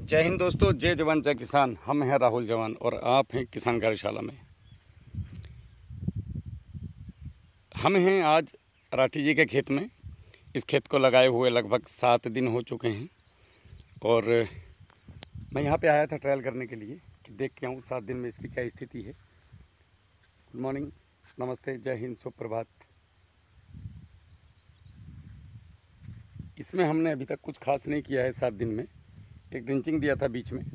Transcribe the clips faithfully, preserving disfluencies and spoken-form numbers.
जय हिंद दोस्तों, जय जवान जय किसान। हम हैं राहुल जवान और आप हैं किसान कार्यशाला में। हम हैं आज राठी जी के खेत में। इस खेत को लगाए हुए लगभग सात दिन हो चुके हैं और मैं यहाँ पे आया था ट्रायल करने के लिए कि देख के आऊँ सात दिन में इसकी क्या स्थिति है। गुड मॉर्निंग, नमस्ते, जय हिंद, सुप्रभात। इसमें हमने अभी तक कुछ खास नहीं किया है। सात दिन में एक ड्रिंचिंग दिया था बीच में,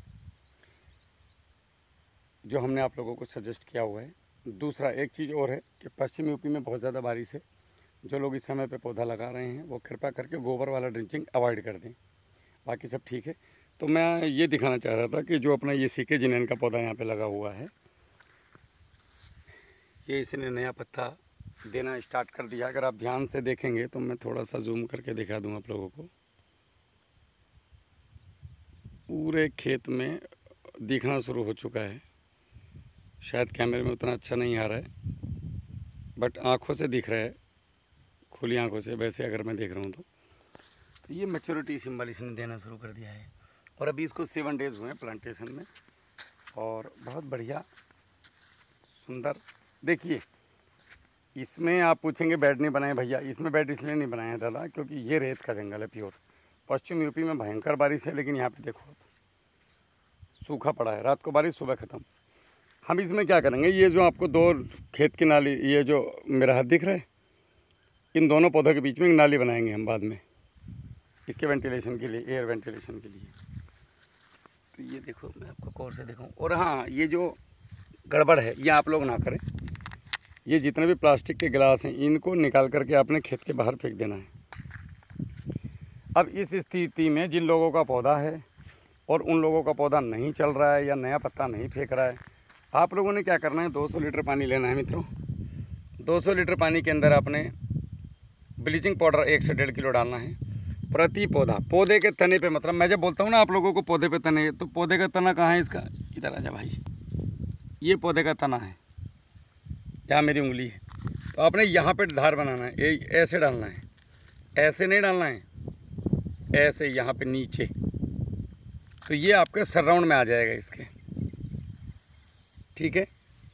जो हमने आप लोगों को सजेस्ट किया हुआ है। दूसरा एक चीज़ और है कि पश्चिम यूपी में बहुत ज़्यादा बारिश है। जो लोग इस समय पे पौधा लगा रहे हैं वो कृपया करके गोबर वाला ड्रिंचिंग अवॉइड कर दें। बाकी सब ठीक है। तो मैं ये दिखाना चाह रहा था कि जो अपना ये सीके जिनेन का पौधा यहाँ पे लगा हुआ है, ये इसने नया पत्ता देना स्टार्ट कर दिया। अगर आप ध्यान से देखेंगे तो मैं थोड़ा सा जूम करके दिखा दूँ आप लोगों को। पूरे खेत में दिखना शुरू हो चुका है। शायद कैमरे में उतना अच्छा नहीं आ रहा है, बट आँखों से दिख रहा है, खुली आँखों से। वैसे अगर मैं देख रहा हूँ तो, तो ये मैच्योरिटी सिंबल इसने देना शुरू कर दिया है। और अभी इसको सेवन डेज़ हुए हैं प्लांटेशन में और बहुत बढ़िया सुंदर। देखिए, इसमें आप पूछेंगे बेड नहीं बनाए भैया। इसमें बेड इसलिए नहीं बनाया दादा क्योंकि ये रेत का जंगल है प्योर। पश्चिम यूपी में भयंकर बारिश है, लेकिन यहाँ पे देखो सूखा पड़ा है। रात को बारिश, सुबह ख़त्म। हम इसमें क्या करेंगे, ये जो आपको दो खेत की नाली, ये जो मेरा हाथ दिख रहा है, इन दोनों पौधों के बीच में एक नाली बनाएंगे हम बाद में, इसके वेंटिलेशन के लिए, एयर वेंटिलेशन के लिए। तो ये देखो, मैं आपको कौर से दिखाऊँ। और हाँ, ये जो गड़बड़ है ये आप लोग ना करें। ये जितने भी प्लास्टिक के गिलास हैं इनको निकाल करके आपने खेत के बाहर फेंक देना है। अब इस स्थिति में जिन लोगों का पौधा है और उन लोगों का पौधा नहीं चल रहा है या नया पत्ता नहीं फेंक रहा है, आप लोगों ने क्या करना है, दो सौ लीटर पानी लेना है मित्रों। दो सौ लीटर पानी के अंदर आपने ब्लीचिंग पाउडर एक से डेढ़ किलो डालना है प्रति पौधा। पौधे के तने पे, मतलब मैं जब बोलता हूँ ना आप लोगों को पौधे पे तने, तो पौधे का तना कहाँ है इसका, इधर आ जा भाई। ये पौधे का तना है, यहाँ मेरी उंगली है। तो आपने यहाँ पे धार बनाना है, ऐसे डालना है, ऐसे नहीं डालना है, ऐसे यहाँ पे नीचे। तो ये आपके सराउंड में आ जाएगा इसके, ठीक है।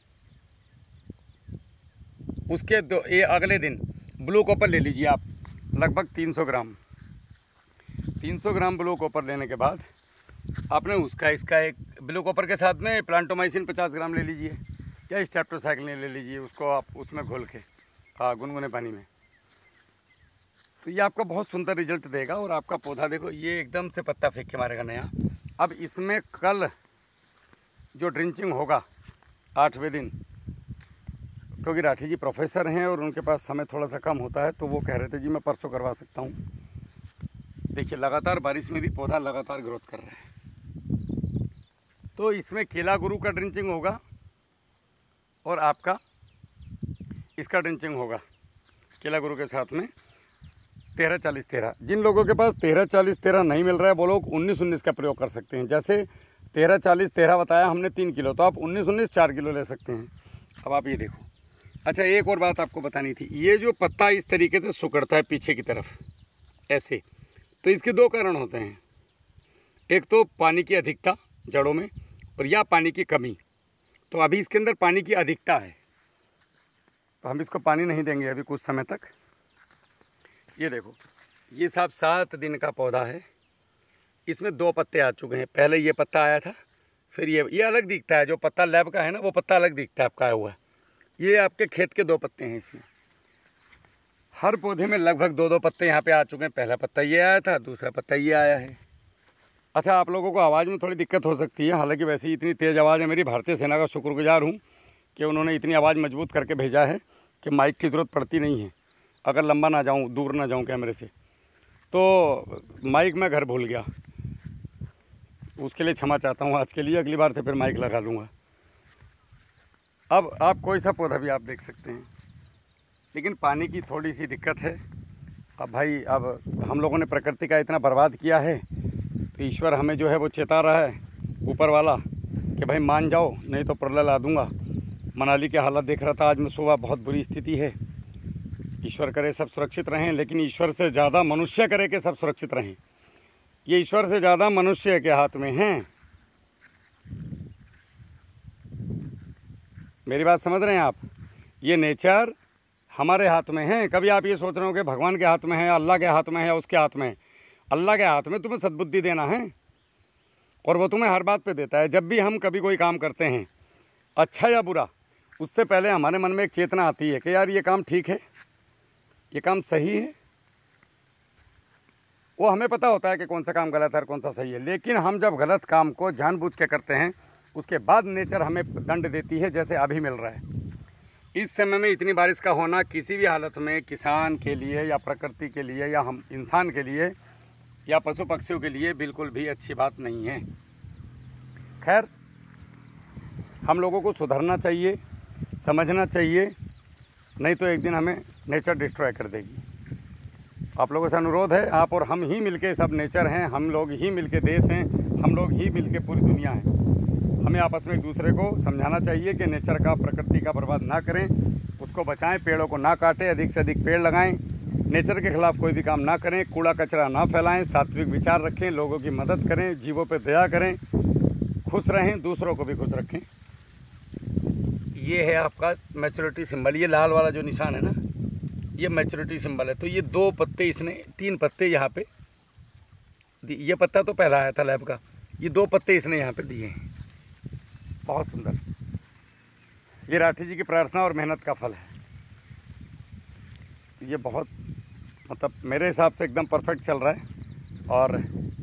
उसके दो ये अगले दिन ब्लू कॉपर ले लीजिए आप, लगभग तीन सौ ग्राम। तीन सौ ग्राम ब्लू कॉपर लेने के बाद आपने उसका इसका एक ब्लू कॉपर के साथ में प्लांटोमाइसिन पचास ग्राम ले लीजिए या स्ट्रेप्टोसाइक्लिन ले लीजिए। उसको आप उसमें घोल के, हाँ, गुनगुने पानी में। तो ये आपका बहुत सुंदर रिजल्ट देगा। और आपका पौधा देखो, ये एकदम से पत्ता फेंक के मारेगा नया। अब इसमें कल जो ड्रिंचिंग होगा आठवें दिन, क्योंकि राठी जी प्रोफेसर हैं और उनके पास समय थोड़ा सा कम होता है, तो वो कह रहे थे जी मैं परसों करवा सकता हूँ। देखिए, लगातार बारिश में भी पौधा लगातार ग्रोथ कर रहा है। तो इसमें केला गुरु का ड्रिंचिंग होगा और आपका इसका ड्रिंचिंग होगा केला गुरु के साथ में तेरह चालीस तेरह। जिन लोगों के पास तेरह चालीस तेरह नहीं मिल रहा है वो लोग उन्नीस उन्नीस का प्रयोग कर सकते हैं। जैसे तेरह चालीस तेरह बताया हमने तीन किलो, तो आप उन्नीस उन्नीस चार किलो ले सकते हैं। अब आप ये देखो। अच्छा, एक और बात आपको बतानी थी। ये जो पत्ता इस तरीके से सिकुड़ता है पीछे की तरफ ऐसे, तो इसके दो कारण होते हैं। एक तो पानी की अधिकता जड़ों में, और या पानी की कमी। तो अभी इसके अंदर पानी की अधिकता है, तो हम इसको पानी नहीं देंगे अभी कुछ समय तक। ये देखो, ये सब सात दिन का पौधा है। इसमें दो पत्ते आ चुके हैं। पहले ये पत्ता आया था, फिर ये ये अलग दिखता है। जो पत्ता लैब का है ना, वो पत्ता अलग दिखता है आपका आया हुआ। ये आपके खेत के दो पत्ते हैं। इसमें हर पौधे में लगभग दो दो पत्ते यहाँ पे आ चुके हैं। पहला पत्ता ये आया था, दूसरा पत्ता ये आया है। अच्छा, आप लोगों को आवाज़ में थोड़ी दिक्कत हो सकती है, हालांकि वैसे ही इतनी तेज़ आवाज़ है। मेरी भारतीय सेना का शुक्रगुजार हूँ कि उन्होंने इतनी आवाज़ मजबूत करके भेजा है कि माइक की ज़रूरत पड़ती नहीं है। अगर लंबा ना जाऊँ, दूर ना जाऊँ कैमरे से, तो माइक मैं घर भूल गया, उसके लिए क्षमा चाहता हूँ आज के लिए। अगली बार से फिर माइक लगा लूँगा। अब आप कोई सा पौधा भी आप देख सकते हैं, लेकिन पानी की थोड़ी सी दिक्कत है। अब भाई, अब हम लोगों ने प्रकृति का इतना बर्बाद किया है, तो ईश्वर हमें जो है वो चेता रहा है, ऊपर वाला, कि भाई मान जाओ नहीं तो प्रलय ला दूँगा। मनाली के हालत देख रहा था आज मैं सुबह, बहुत बुरी स्थिति है। ईश्वर करे सब सुरक्षित रहें, लेकिन ईश्वर से ज़्यादा मनुष्य करे कि सब सुरक्षित रहें। ये ईश्वर से ज़्यादा मनुष्य के हाथ में हैं। मेरी बात समझ रहे हैं आप? ये नेचर हमारे हाथ में है। कभी आप ये सोच रहे हो कि भगवान के हाथ में है, अल्लाह के हाथ में है, उसके हाथ में है। अल्लाह के हाथ में तुम्हें सद्बुद्धि देना है और वो तुम्हें हर बात पे देता है। जब भी हम कभी कोई काम करते हैं, अच्छा या बुरा, उससे पहले हमारे मन में एक चेतना आती है कि यार ये काम ठीक है, ये काम सही है। वो हमें पता होता है कि कौन सा काम गलत है और कौन सा सही है। लेकिन हम जब गलत काम को जानबूझ के करते हैं, उसके बाद नेचर हमें दंड देती है, जैसे अभी मिल रहा है। इस समय में इतनी बारिश का होना किसी भी हालत में किसान के लिए या प्रकृति के लिए या हम इंसान के लिए या पशु पक्षियों के लिए बिल्कुल भी अच्छी बात नहीं है। खैर, हम लोगों को सुधरना चाहिए, समझना चाहिए, नहीं तो एक दिन हमें नेचर डिस्ट्रॉय कर देगी। आप लोगों से अनुरोध है, आप और हम ही मिलके सब नेचर हैं, हम लोग ही मिलके देश हैं, हम लोग ही मिलके पूरी दुनिया है। हमें आपस में एक दूसरे को समझाना चाहिए कि नेचर का, प्रकृति का बर्बाद ना करें, उसको बचाएं, पेड़ों को ना काटें, अधिक से अधिक पेड़ लगाएं, नेचर के खिलाफ कोई भी काम ना करें, कूड़ा कचरा ना फैलाएं, सात्विक विचार रखें, लोगों की मदद करें, जीवों पर दया करें, खुश रहें, दूसरों को भी खुश रखें। ये है आपका मैच्योरिटी सिंबल। ये लाल वाला जो निशान है ना, ये मैच्योरिटी सिंबल है। तो ये दो पत्ते, इसने तीन पत्ते यहाँ पे, ये पत्ता तो पहला आया था लैब का, ये दो पत्ते इसने यहाँ पे दिए हैं। बहुत सुंदर। ये राठी जी की प्रार्थना और मेहनत का फल है। तो ये बहुत, मतलब मेरे हिसाब से एकदम परफेक्ट चल रहा है और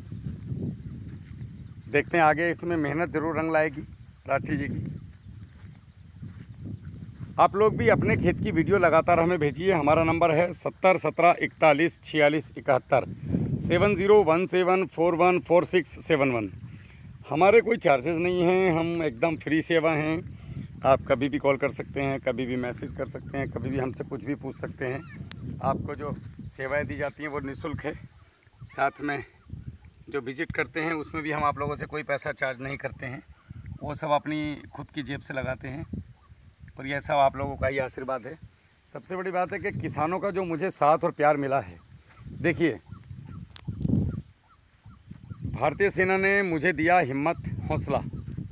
देखते हैं आगे इसमें मेहनत ज़रूर रंग लाएगी राठी जी की। आप लोग भी अपने खेत की वीडियो लगातार हमें भेजिए। हमारा नंबर है सत्तर सत्रह इकतालीस छियालीस इकहत्तर seven zero one seven four one four six seven one. हमारे कोई चार्जेस नहीं हैं, हम एकदम फ्री सेवा हैं। आप कभी भी कॉल कर सकते हैं, कभी भी मैसेज कर सकते हैं, कभी भी हमसे कुछ भी पूछ सकते हैं। आपको जो सेवाएं दी जाती हैं वो निःशुल्क है। साथ में जो विजिट करते हैं उसमें भी हम आप लोगों से कोई पैसा चार्ज नहीं करते हैं, वो सब अपनी खुद की जेब से लगाते हैं और यह सब आप लोगों का ही आशीर्वाद है। सबसे बड़ी बात है कि किसानों का जो मुझे साथ और प्यार मिला है। देखिए, भारतीय सेना ने मुझे दिया हिम्मत, हौसला,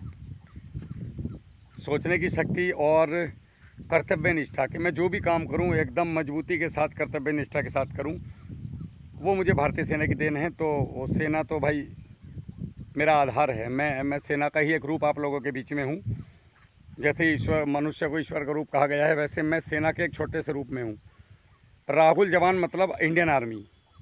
सोचने की शक्ति और कर्तव्य निष्ठा कि मैं जो भी काम करूं एकदम मजबूती के साथ, कर्तव्य निष्ठा के साथ करूं। वो मुझे भारतीय सेना की देन है। तो वो सेना तो भाई मेरा आधार है। मैं मैं सेना का ही एक रूप आप लोगों के बीच में हूं। जैसे ईश्वर, मनुष्य को ईश्वर का रूप कहा गया है, वैसे मैं सेना के एक छोटे से रूप में हूं। राहुल जवान मतलब इंडियन आर्मी।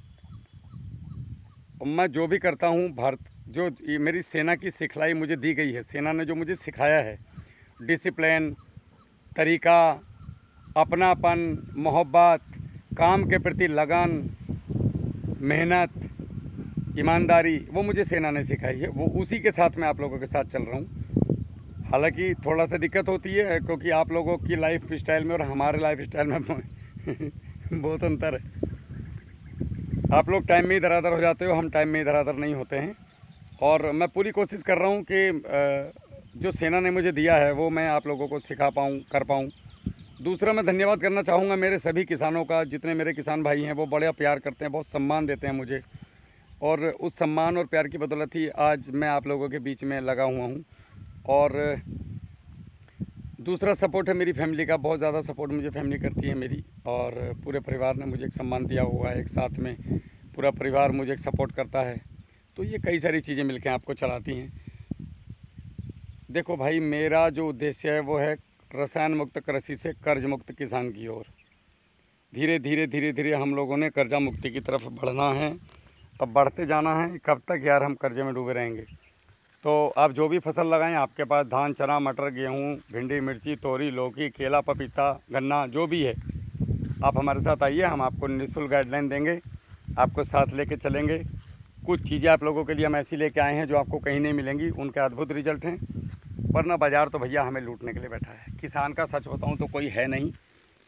मैं जो भी करता हूं, भारत जो मेरी सेना की सिखलाई मुझे दी गई है, सेना ने जो मुझे सिखाया है, डिसिप्लिन, तरीका, अपनापन, मोहब्बत, काम के प्रति लगन, मेहनत, ईमानदारी, वो मुझे सेना ने सिखाई है। वो उसी के साथ मैं आप लोगों के साथ चल रहा हूँ। हालांकि थोड़ा सा दिक्कत होती है क्योंकि आप लोगों की लाइफ स्टाइल में और हमारे लाइफ स्टाइल में बहुत अंतर है। आप लोग टाइम में इधर उधर हो जाते हो, हम टाइम में इधर उधर नहीं होते हैं। और मैं पूरी कोशिश कर रहा हूँ कि जो सेना ने मुझे दिया है वो मैं आप लोगों को सिखा पाऊँ, कर पाऊँ। दूसरा, मैं धन्यवाद करना चाहूँगा मेरे सभी किसानों का। जितने मेरे किसान भाई हैं वो बड़ा प्यार करते हैं, बहुत सम्मान देते हैं मुझे, और उस सम्मान और प्यार की बदौलत ही आज मैं आप लोगों के बीच में लगा हुआ हूँ। और दूसरा सपोर्ट है मेरी फैमिली का, बहुत ज़्यादा सपोर्ट मुझे फैमिली करती है मेरी, और पूरे परिवार ने मुझे एक सम्मान दिया हुआ है। एक साथ में पूरा परिवार मुझे एक सपोर्ट करता है। तो ये कई सारी चीज़ें मिलकर आपको चलाती हैं। देखो भाई, मेरा जो उद्देश्य है वो है रसायन मुक्त कृषि से कर्ज मुक्त किसान की ओर। धीरे धीरे धीरे धीरे हम लोगों ने कर्जा मुक्ति की तरफ बढ़ना है। अब बढ़ते जाना है। कब तक यार हम कर्जे में डूबे रहेंगे? तो आप जो भी फसल लगाएं, आपके पास धान, चना, मटर, गेहूं, भिंडी, मिर्ची, तोरी, लौकी, केला, पपीता, गन्ना, जो भी है, आप हमारे साथ आइए। हम आपको निःशुल्क गाइडलाइन देंगे, आपको साथ लेके चलेंगे। कुछ चीज़ें आप लोगों के लिए हम ऐसी लेके आए हैं जो आपको कहीं नहीं मिलेंगी, उनके अद्भुत रिजल्ट हैं। वरना बाज़ार तो भैया हमें लूटने के लिए बैठा है। किसान का सच बताऊं तो कोई है नहीं।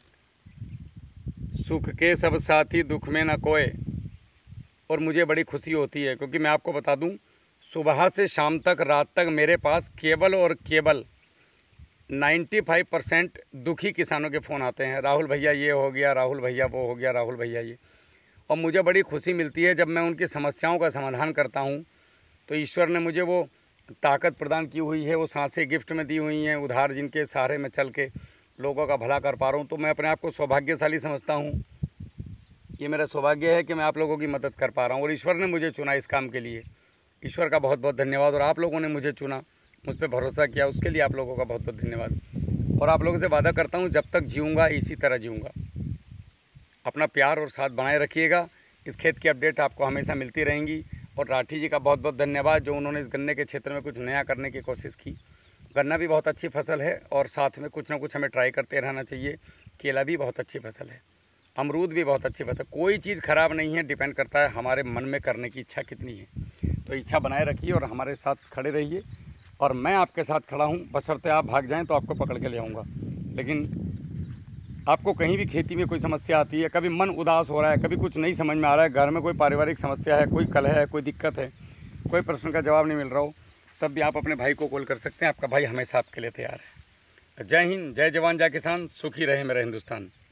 सुख के सब साथी, दुख में न कोय। और मुझे बड़ी खुशी होती है क्योंकि मैं आपको बता दूं, सुबह से शाम तक, रात तक मेरे पास केवल और केवल पचानवे परसेंट दुखी किसानों के फ़ोन आते हैं। राहुल भैया ये हो गया, राहुल भैया वो हो गया, राहुल भैया ये। और मुझे बड़ी खुशी मिलती है जब मैं उनकी समस्याओं का समाधान करता हूँ। तो ईश्वर ने मुझे वो ताकत प्रदान की हुई है, वो सांसें गिफ्ट में दी हुई हैं, उधार जिनके सहारे में चल के लोगों का भला कर पा रहा हूँ। तो मैं अपने आप को सौभाग्यशाली समझता हूँ। ये मेरा सौभाग्य है कि मैं आप लोगों की मदद कर पा रहा हूँ और ईश्वर ने मुझे चुना इस काम के लिए। ईश्वर का बहुत बहुत धन्यवाद। और आप लोगों ने मुझे चुना, मुझ पर भरोसा किया, उसके लिए आप लोगों का बहुत बहुत धन्यवाद। और आप लोगों से वादा करता हूँ, जब तक जीऊँगा इसी तरह जीऊँगा। अपना प्यार और साथ बनाए रखिएगा। इस खेत की अपडेट आपको हमेशा मिलती रहेंगी। और राठी जी का बहुत बहुत धन्यवाद जो उन्होंने इस गन्ने के क्षेत्र में कुछ नया करने की कोशिश की। गन्ना भी बहुत अच्छी फसल है और साथ में कुछ ना कुछ हमें ट्राई करते रहना चाहिए। केला भी बहुत अच्छी फसल है, अमरूद भी बहुत अच्छी फसल। कोई चीज़ ख़राब नहीं है, डिपेंड करता है हमारे मन में करने की इच्छा कितनी है। तो इच्छा बनाए रखिए और हमारे साथ खड़े रहिए। और मैं आपके साथ खड़ा हूँ, बशर्ते आप भाग जाएँ तो आपको पकड़ के ले आऊँगा। लेकिन आपको कहीं भी खेती में कोई समस्या आती है, कभी मन उदास हो रहा है, कभी कुछ नहीं समझ में आ रहा है, घर में कोई पारिवारिक समस्या है, कोई कलह है, कोई दिक्कत है, कोई प्रश्न का जवाब नहीं मिल रहा हो, तब भी आप अपने भाई को कॉल कर सकते हैं। आपका भाई हमेशा आपके लिए तैयार है। जय हिंद, जय जवान, जय किसान, सुखी रहे मेरा हिंदुस्तान।